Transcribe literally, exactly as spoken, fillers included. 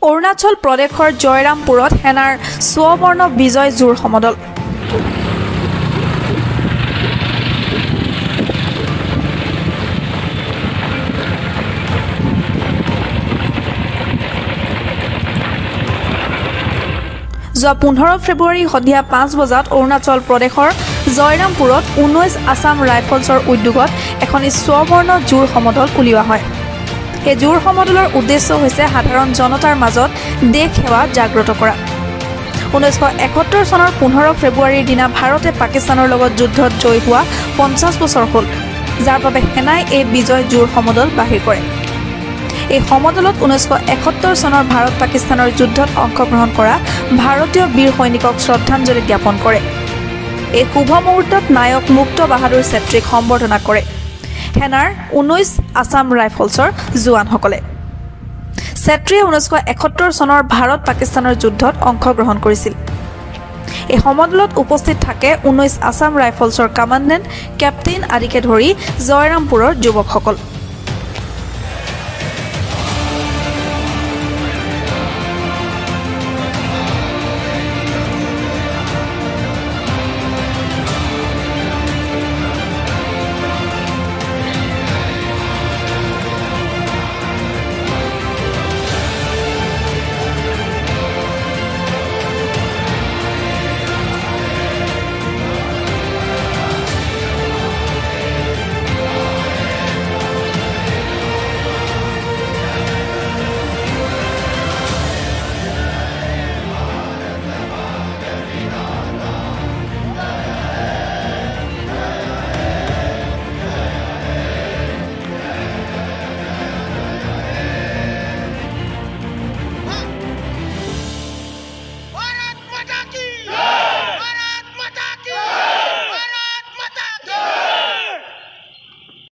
অৰুণাচল প্ৰদেশৰ জয়ৰামপুৰত সেনাৰ স্ববৰ্ণ বিজয় জোৰ সমদল। যোৱা পোন্ধৰ ফেব্ৰুৱাৰী সন্ধিয়া পাঁচ বজাত অৰুণাচল প্ৰদেশৰ জয়ৰামপুৰত ঊনৈছ আছাম ৰাইফলছৰ উদ্যোগত এখন স্ববৰ্ণ জোৰ সমদল উলিওৱা হয়। এই জোৰ সমদলৰ উদ্দেশ্য হৈছে সাধাৰণ জনতাৰ মাজত দেশ সেৱা জাগ্ৰত কৰা। ঊনৈছশ এসত্তৰ চনৰ পোন্ধৰ ফেব্ৰুৱাৰীৰ দিনা ভাৰতে পাকিস্তানৰ লগত যুদ্ধত জয়ী হোৱা পঞ্চাছ বছৰ হ'ল, যাৰ বাবে সেনাই এই বিজয় জোৰ সমদল বাহিৰ কৰে। এই সমদলত ঊনৈছশ এসত্তৰ চনৰ ভাৰত পাকিস্তানৰ যুদ্ধত অংশগ্ৰহণ কৰা ভাৰতীয় বীৰ সৈনিকক শ্ৰদ্ধাঞ্জলি জ্ঞাপন কৰে। এই শুভ মুহূৰ্তত নায়ক মুক্ত বাহাদুৰ ছেত্ৰীক সম্বৰ্ধনা কৰে সেনাৰ ঊনৈছ আছাম ৰাইফলছৰ জোৱানসকলে। ছেত্ৰীয়ে ঊনৈছশ এসত্তৰ চনৰ ভাৰত পাকিস্তানৰ যুদ্ধত অংশগ্ৰহণ কৰিছিল। এই সমদলত উপস্থিত থাকে ঊনৈছ আছাম ৰাইফলছৰ কামাণ্ডেণ্ট, কেপ্টেইন আদিকে ধৰি জয়ৰামপুৰৰ যুৱকসকল।